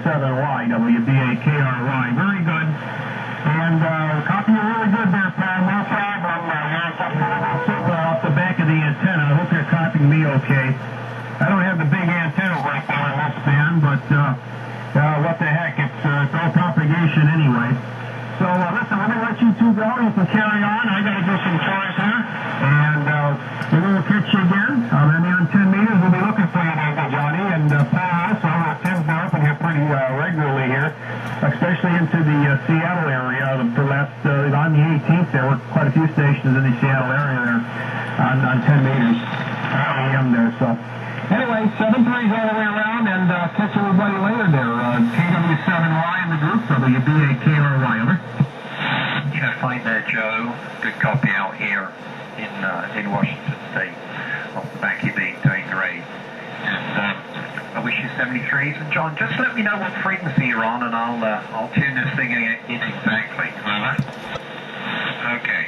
W7Y, WBAKRY. Very good. And copy you really good there, Paul. No problem. Off the back of the antenna. I hope you're copying me okay. I don't have the big antenna right there on this band, but what the heck, it's all propagation anyway. So listen, let me let you two go. You can carry on. I got to do some chores here, and we're going to catch you again. Maybe on 10 meters. We'll be looking for you, Uncle Johnny, and Paul also. Tim's been up in here pretty regularly here, especially into the Seattle area. The last on the 18th, there were quite a few stations in the Seattle area there on 10 meters. AM there, so. Anyway, 7-3s all the way around, and catch everybody later there. KW7Y in the group, WBAKRY, over. Yeah, fine there, Joe. Good copy out here in Washington State. Off the back of being doing great. And I wish you 73s. And John, just let me know what frequency you're on, and I'll tune this thing in exactly. Okay.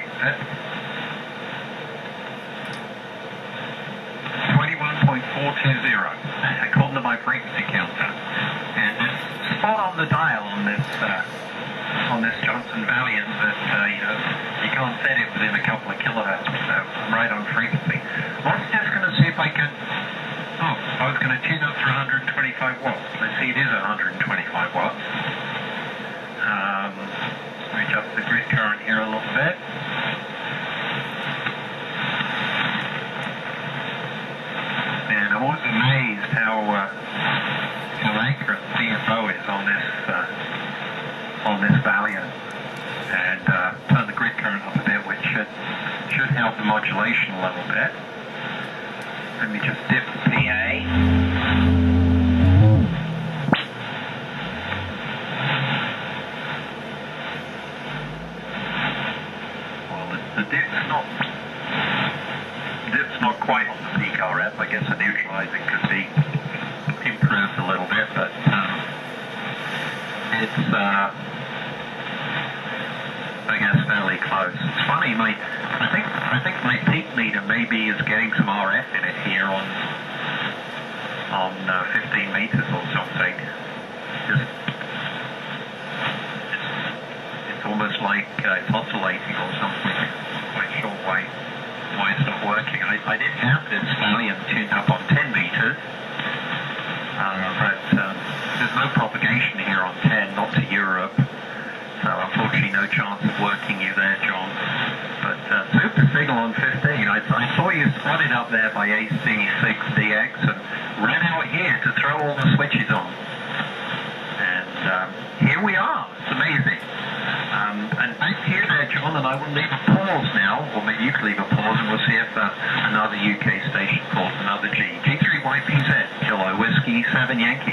21.420, according to my frequency counter, and it's spot on the dial on this Johnson Valiant that you can't set it within a couple of kilohertz, so I'm right on frequency. I was just going to see if I can. I was going to tune up for 125 watts. Let's see, it is 125 watts. Let me adjust the grid current here a little bit. And I'm always amazed how accurate the CFO is on this Valiant. And turn the grid current up a bit, which should help the modulation a little bit. Let me just dip the PA. Well, the dip's not quite on the peak RF. I guess the neutralizing could be improved a little bit, but it's I guess fairly close. It's funny, I think my peak meter maybe is getting some RF in it here on 15 meters or something. It's almost like it's oscillating or something. I'm not quite sure why it's not working. I did have this Valiant tuned up on 10 meters, but there's no propagation here on 10, not to Europe. So unfortunately no chance of working you there, John. But super signal on 15. I saw you spotted up there by AC6DX and ran out here to throw all the switches on. And here we are. It's amazing. And back here there, John, and I will leave a pause now, or maybe you can leave a pause, and we'll see if another UK station calls another G3YPZ, Kilo Whiskey 7 Yankee.